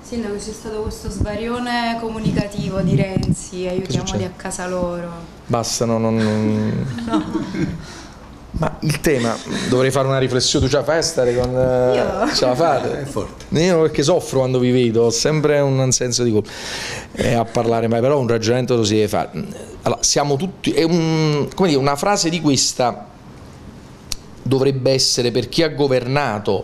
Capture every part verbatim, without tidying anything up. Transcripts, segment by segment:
Sindaco, c'è stato questo svarione comunicativo di Renzi, aiutiamoli a casa loro. Basta, no, non... non... No. Ma il tema, dovrei fare una riflessione, tu ce la fai a stare con... Io? Ce la fate? È forte. Io perché soffro quando vi vedo, ho sempre un senso di colpa eh, a parlare, ma però un ragionamento lo si deve fare. Allora, siamo tutti... È un, come dire, una frase di questa dovrebbe essere, per chi ha governato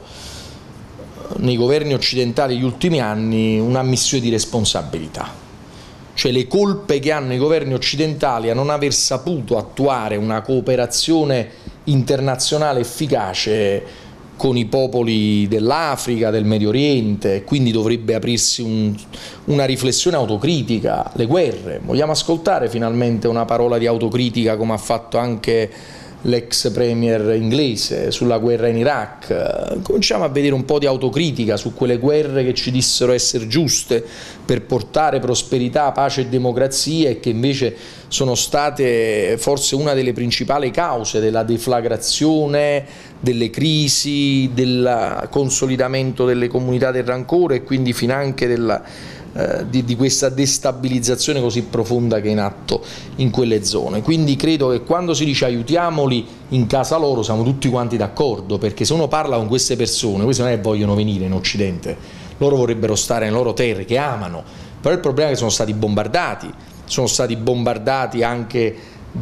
nei governi occidentali negli ultimi anni, un'ammissione di responsabilità. Cioè le colpe che hanno i governi occidentali a non aver saputo attuare una cooperazione internazionale efficace con i popoli dell'Africa, del Medio Oriente, quindi dovrebbe aprirsi un, una riflessione autocritica. Le guerre, vogliamo ascoltare finalmente una parola di autocritica come ha fatto anche l'ex premier inglese sulla guerra in Iraq? Cominciamo a vedere un po' di autocritica su quelle guerre che ci dissero essere giuste per portare prosperità, pace e democrazia e che invece sono state forse una delle principali cause della deflagrazione, delle crisi, del consolidamento delle comunità del rancore e quindi finanche della Eh, di, di questa destabilizzazione così profonda che è in atto in quelle zone. Quindi credo che quando si dice aiutiamoli in casa loro siamo tutti quanti d'accordo, perché se uno parla con queste persone, queste non è che vogliono venire in Occidente, loro vorrebbero stare nelle loro terre che amano, però il problema è che sono stati bombardati, sono stati bombardati anche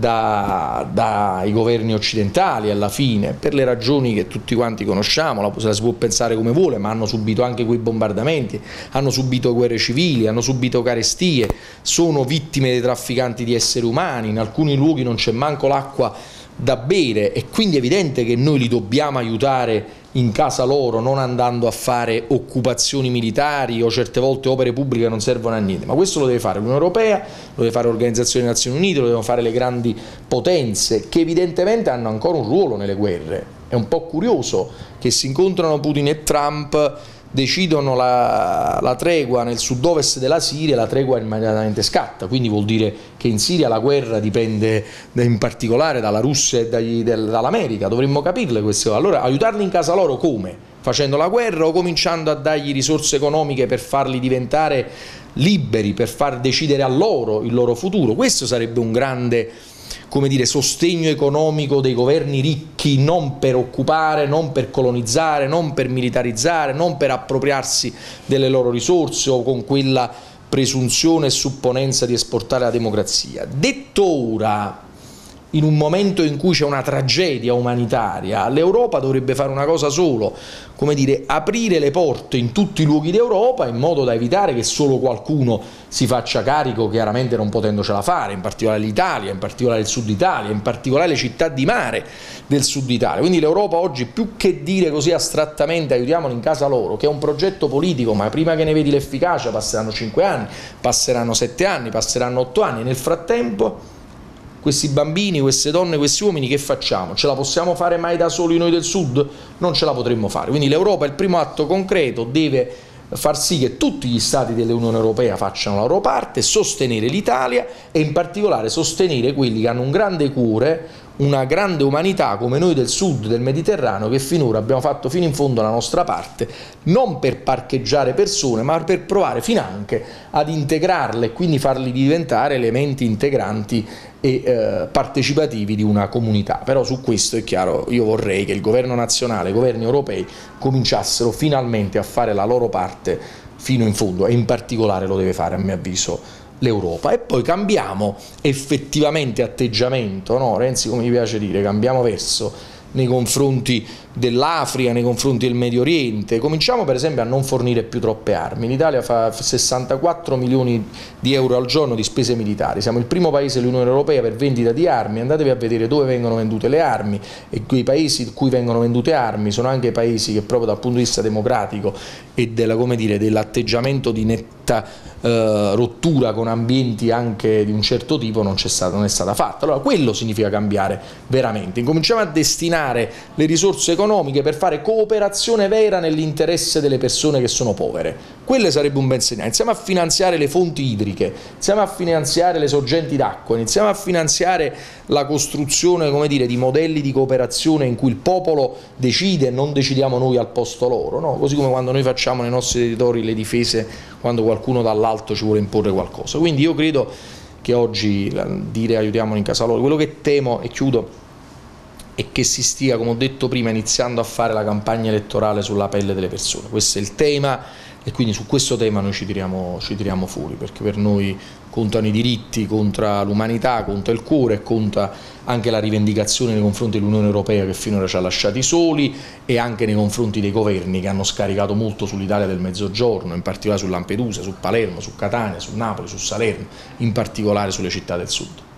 da, dai governi occidentali alla fine, per le ragioni che tutti quanti conosciamo, la, la si può pensare come vuole, ma hanno subito anche quei bombardamenti, hanno subito guerre civili, hanno subito carestie, sono vittime dei trafficanti di esseri umani, in alcuni luoghi non c'è manco l'acqua da bere e quindi è evidente che noi li dobbiamo aiutare in casa loro, non andando a fare occupazioni militari o certe volte opere pubbliche che non servono a niente, ma questo lo deve fare l'Unione Europea, lo deve fare l'Organizzazione delle Nazioni Unite, lo devono fare le grandi potenze che evidentemente hanno ancora un ruolo nelle guerre. È un po' curioso che si incontrano Putin e Trump, decidono la, la tregua nel sud-ovest della Siria, la tregua immediatamente scatta, quindi vuol dire che in Siria la guerra dipende in particolare dalla Russia e dagli, del, dall'America, dovremmo capirle queste cose. Allora aiutarli in casa loro come? Facendo la guerra o cominciando a dargli risorse economiche per farli diventare liberi, per far decidere a loro il loro futuro? Questo sarebbe un grande, come dire, sostegno economico dei governi ricchi, non per occupare, non per colonizzare, non per militarizzare, non per appropriarsi delle loro risorse o con quella presunzione e supponenza di esportare la democrazia. Detto ora, in un momento in cui c'è una tragedia umanitaria, l'Europa dovrebbe fare una cosa solo, come dire, aprire le porte in tutti i luoghi d'Europa in modo da evitare che solo qualcuno si faccia carico, chiaramente non potendocela fare, in particolare l'Italia, in particolare il Sud Italia, in particolare le città di mare del Sud Italia. Quindi l'Europa oggi, più che dire così astrattamente aiutiamoli in casa loro, che è un progetto politico, ma prima che ne vedi l'efficacia passeranno cinque anni, passeranno sette anni, passeranno otto anni, nel frattempo questi bambini, queste donne, questi uomini che facciamo? Ce la possiamo fare mai da soli noi del Sud? Non ce la potremmo fare. Quindi l'Europa, il primo atto concreto, deve far sì che tutti gli stati dell'Unione Europea facciano la loro parte, sostenere l'Italia e in particolare sostenere quelli che hanno un grande cuore, una grande umanità come noi del Sud del Mediterraneo, che finora abbiamo fatto fino in fondo la nostra parte, non per parcheggiare persone, ma per provare finanche ad integrarle e quindi farli diventare elementi integranti e eh, partecipativi di una comunità. Però su questo è chiaro, io vorrei che il governo nazionale, i governi europei cominciassero finalmente a fare la loro parte fino in fondo e in particolare lo deve fare a mio avviso l'Europa. E poi cambiamo effettivamente atteggiamento, no? Renzi, come gli piace dire, cambiamo verso nei confronti dell'Africa, nei confronti del Medio Oriente. Cominciamo per esempio a non fornire più troppe armi. L'Italia fa sessantaquattro milioni di euro al giorno di spese militari, siamo il primo paese dell'Unione Europea per vendita di armi. Andatevi a vedere dove vengono vendute le armi, e quei paesi in cui vengono vendute armi sono anche paesi che proprio dal punto di vista democratico e della, come dire, dell'atteggiamento di netta netta eh, rottura con ambienti anche di un certo tipo non, c'è stata, non è stata fatta. Allora quello significa cambiare veramente, incominciamo a destinare le risorse economiche per fare cooperazione vera nell'interesse delle persone che sono povere. Quello sarebbe un bel segnale. Iniziamo a finanziare le fonti idriche, iniziamo a finanziare le sorgenti d'acqua, iniziamo a finanziare la costruzione, come dire, di modelli di cooperazione in cui il popolo decide e non decidiamo noi al posto loro, no? Così come quando noi facciamo nei nostri territori le difese quando qualcuno dall'alto ci vuole imporre qualcosa. Quindi io credo che oggi dire aiutiamoli in casa loro, quello che temo, e chiudo, è che si stia, come ho detto prima, iniziando a fare la campagna elettorale sulla pelle delle persone. Questo è il tema, e quindi su questo tema noi ci tiriamo, ci tiriamo fuori, perché per noi contano i diritti, conta l'umanità, conta il cuore e conta anche la rivendicazione nei confronti dell'Unione Europea, che finora ci ha lasciati soli, e anche nei confronti dei governi che hanno scaricato molto sull'Italia del Mezzogiorno, in particolare su Lampedusa, su Palermo, su Catania, su Napoli, su Salerno, in particolare sulle città del sud.